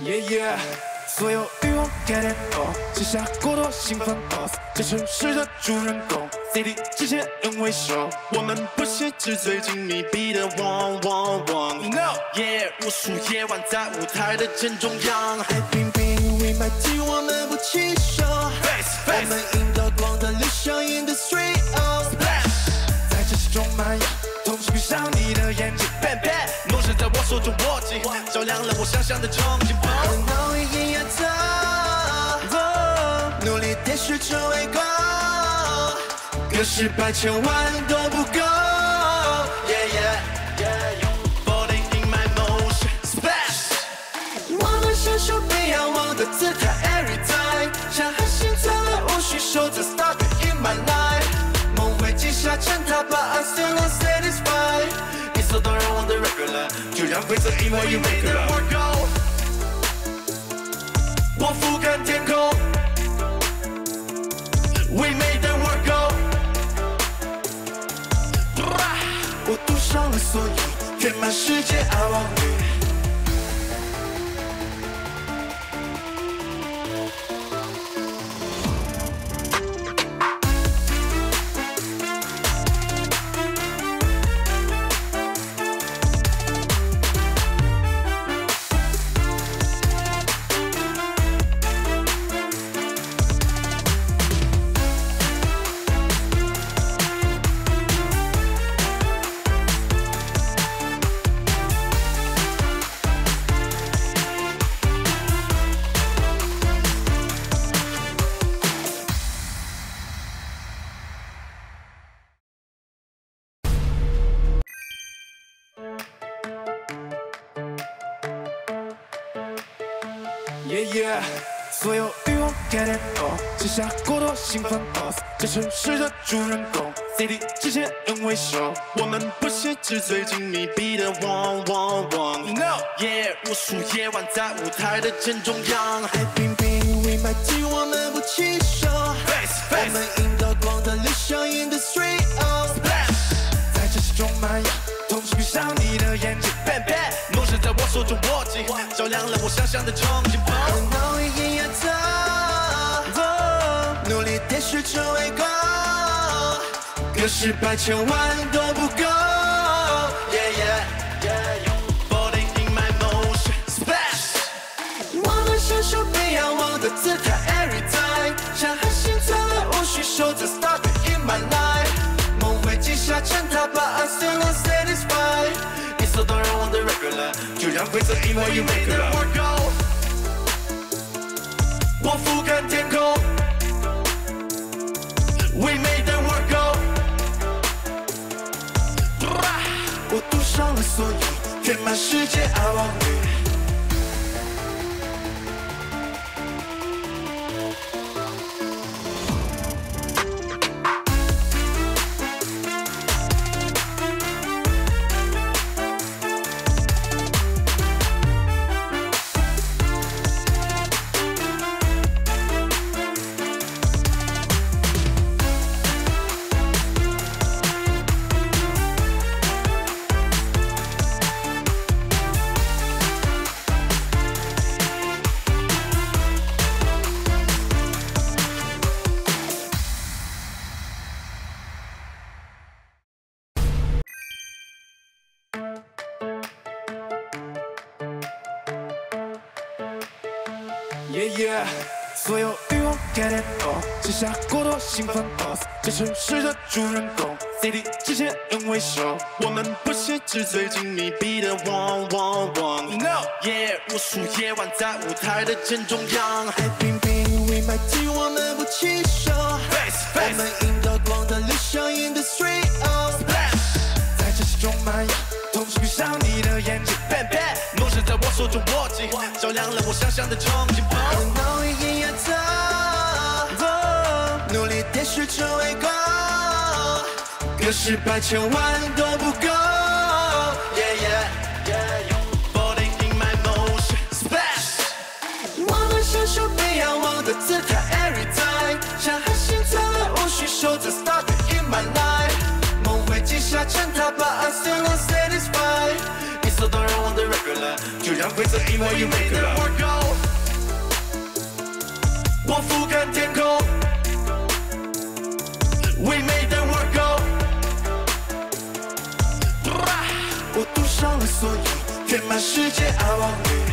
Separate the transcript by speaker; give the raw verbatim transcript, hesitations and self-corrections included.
Speaker 1: Yeah yeah， 所有欲望 get it all， 写下过多兴奋 boss， 这城市的主人公 ，C D 之前人为首，我们不限制最近密闭的汪汪汪 ，No yeah， 无数夜晚在舞台的正中央，海冰冰 we might do， 我们不弃手 ，Face face， 我们引导光的理想 industry oh，Splash， 在这其中蔓延。 同时闭上你的眼睛 ，bang bang， 梦想在我手中握紧，照亮了我想象的憧憬。我脑里隐约的，努力点续成为光，可是百千万都不够。Yeah yeah yeah，falling in my motion splash。我们享受被仰望的姿态 ，every time， 像海星钻了无需守着 ，start in my life。 梦会记下沉它吧 ，I'm still not satisfied。理所当然我的 regular， 就让规则因为 you made the world go。我俯瞰天空 ，we made the world go。我赌上了所有，填满世界 I want you。 Yeah yeah， 所有欲望 get it all， 写下过多兴奋 boss， 这城市的主人公 ，C D 之前人为首，我们不限制最近密闭的汪汪汪 ，No yeah， 无数夜晚在舞台的正中央，海冰冰 we might do， 我们不弃手 ，Face face， 我们引导光的理想 industry oh，Splash， 在这其中蔓延。 同时闭上你的眼睛 ，bang bang， 梦想在我手中握紧，照亮了我想象的憧憬。我脑里隐约的，努力点续成为光，可是百千万都不够。Yeah yeah yeah，falling in my motion splash。我们享受被仰望的姿态 ，every time， 像海星钻了无需守着 ，start in my life。 梦会记下沉它吧 ，I'm still not satisfied。理所当然我的 regular， 就让规则因为 you made the world go。我俯瞰天空 ，we made the world go。我赌上了所有，填满世界 I want you。 Yeah yeah， 所有欲望 get it all， 写下过多兴奋 boss， 这城市的主人公 ，C D 之前人为首，我们不限制最近密闭的汪汪汪 ，No yeah， 无数夜晚在舞台的正中央，海冰冰 we might do， 我们不弃手 ，Face face， 我们引导光的理想 industry oh，Splash， 在这其中蔓延。 同时闭上你的眼睛 ，bang bang， 梦想在我手中握紧，照亮了我想象的憧憬。我脑里隐约的，努力点续成为光，可是百千万都不够。Yeah yeah yeah，falling in my motion splash。我们享受被仰望的姿态 ，every time， 像海星钻了无需守着 ，start in my life。 梦会记下沉它吧 ，I'm still not satisfied。理所当然我的 regular， 就让规则择，因为 you made the world go。我俯瞰天空 ，we made the world go。我赌上了所有，填满世界，I want you。